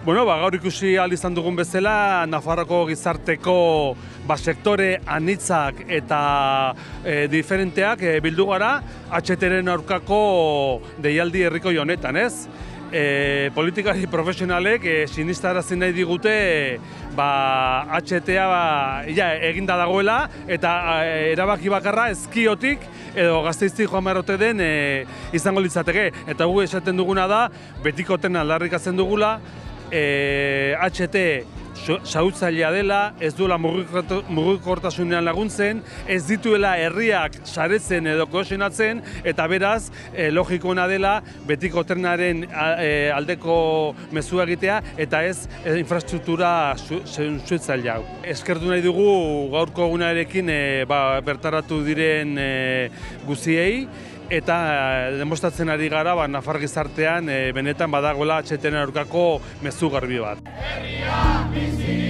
Gaur ikusi ahal izan dugun bezala, Nafarroako gizarteko sektore anitzak eta diferenteak bildu gara HT-ren aurkako deialdi herriko honetan, ez? Politikari profesionalek sinistarazi nahi digute HTA eginda dagoela eta erabaki bakarra Ezkiotik edo Gasteiztik joan behar ote den izango litzateke. Eta gu esaten duguna da, betikoten aldarrikatzen dugula, HT xahutzailea dela, ez duela mugikortasunean laguntzen, ez dituela herriak saretzen edo kohesionatzen, eta beraz, logikoena dela betiko trenaren aldeko mezua egitea, eta ez infrastruktura suhtzailea. Eskertu nahi dugu gaurko egunarekin bertaratu diren guztiei, eta demostratzen ari gara Nafar gizartean benetan badagoela HT-ren aurkako mezu garbi bat.